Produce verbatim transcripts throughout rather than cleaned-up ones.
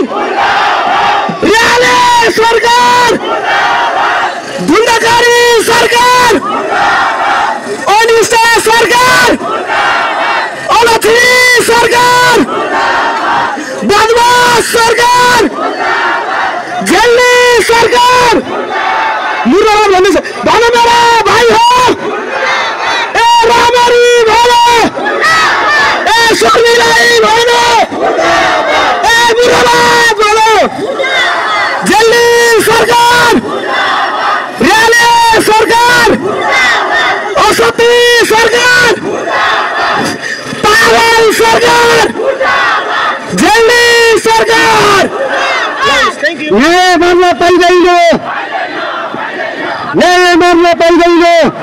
रियाले सरकार धुन्दाकारी सरकार अनिष्ट सरकार अलथी सरकार बदमाश सरकार झेल्ने सरकार मुर्दाबाद भन्दैछ भन मेरा भाइ हो ए रामरी भन ए शर्मिलाई भन ए मुर्दाबाद भन झेल्ने सरकार रियाले सरकार असती सरकार पागल सरकार झेल्ने सरकार न्याय मान्न पाइँदैन न्याय मान्न पाइँदैन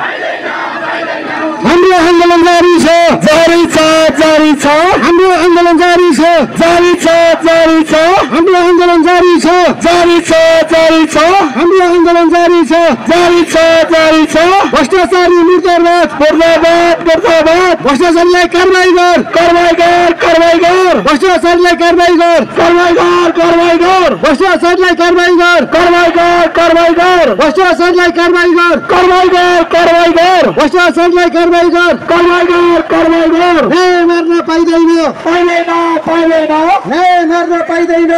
हाम्रो आन्दोलन जारी छ जारी छ जारी छ हाम्रो आन्दोलन जारी छ जारी छ जारी छ हाम्रो आन्दोलन जारी छ जारी छ जारी छ हाम्रो आन्दोलन जारी छ जारी छ जारी छ भ्रष्टाचारी मुर्दाबाद मुर्दाबाद मुर्दाबाद भ्रष्टाचारीलाई कारबाही गर कारबाही गर कारबाही गर भ्रष्टाचारीलाई कारबाही गर कारबाही गर कारबाही गर भ्रष्टाचारीलाई कारबाही गर कारबाही गर कारबाही गर भ्रष्टाचारीलाई कारबाही गर कारबाही गर कारबाही गर भ्रष्टाचारीलाई कारबाही गर कारबाही गर कारबाही गर न्याय मार्न पाइँदैन पाइँदैन पाइँदैन न्याय मार्न पाइँदैन।